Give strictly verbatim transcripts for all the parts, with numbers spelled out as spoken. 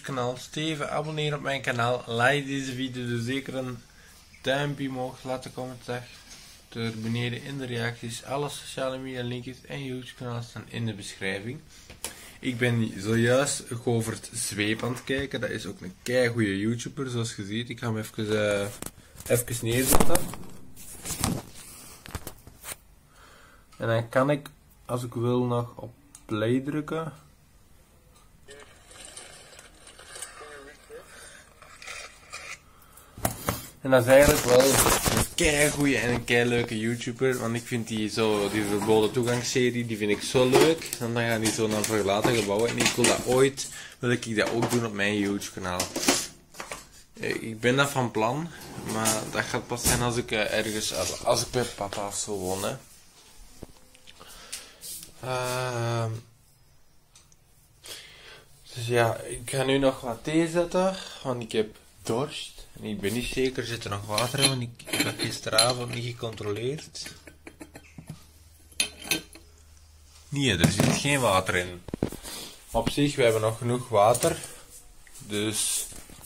kanaal Steven. Abonneer op mijn kanaal. Like deze video. Dus zeker een duimpje omhoog. Laat een comment achter beneden in de reacties. Alle sociale media linkjes en YouTube kanaal staan in de beschrijving. Ik ben zojuist Govert Zweep aan het kijken. Dat is ook een keigoeie YouTuber zoals je ziet. Ik ga hem even, uh, even neerzetten. En dan kan ik, als ik wil, nog op play drukken. En dat is eigenlijk wel een keigoeie en een keileuke YouTuber. Want ik vind die zo, die verboden toegangsserie, die vind ik zo leuk. En dan gaan die zo naar verlaten gebouwen. En ik wil dat ooit, wil ik dat ook doen op mijn YouTube kanaal. Ik ben dat van plan. Maar dat gaat pas zijn als ik uh, ergens, als, als ik bij papa of zo woon. Hè. Uh, dus ja, ik ga nu nog wat thee zetten, want ik heb dorst. En ik ben niet zeker, zit er nog water in, want ik, ik heb gisteravond niet gecontroleerd. Nee, er zit geen water in. Op zich, we hebben nog genoeg water. Dus...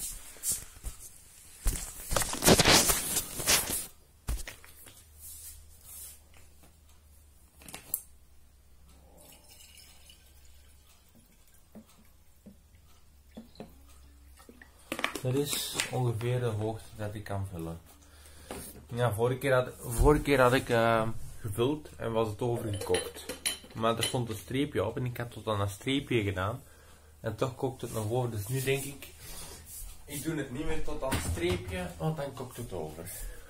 Dat is ongeveer de hoogte dat ik kan vullen. Ja, vorige keer had, vorige keer had ik uh, gevuld en was het overgekookt. Maar er stond een streepje op en ik had tot aan een streepje gedaan. En toch kookt het nog over. Dus nu denk ik, ik doe het niet meer tot aan het streepje, want dan kookt het over.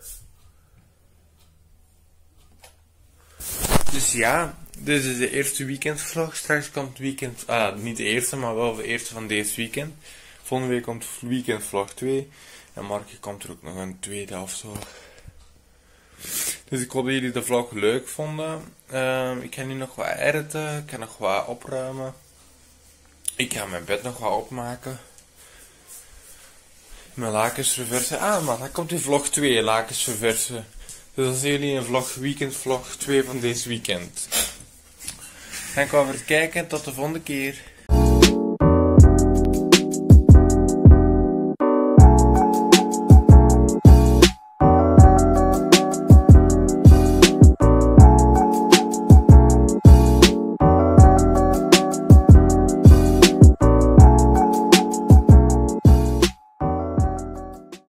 Dus ja, dit is de eerste weekendvlog. Straks komt het weekend, ah, niet de eerste, maar wel de eerste van deze weekend. Volgende week komt weekendvlog twee. En morgen komt er ook nog een tweede of zo. Dus ik hoop dat jullie de vlog leuk vonden. Uh, ik ga nu nog wat editen. Ik ga nog wat opruimen. Ik ga mijn bed nog wat opmaken. Mijn lakens verversen. Ah, maar dan komt in vlog twee. Lakens verversen. Dus dan zien jullie in vlog, weekendvlog twee van deze weekend. Ga ik wel weer kijken. Tot de volgende keer.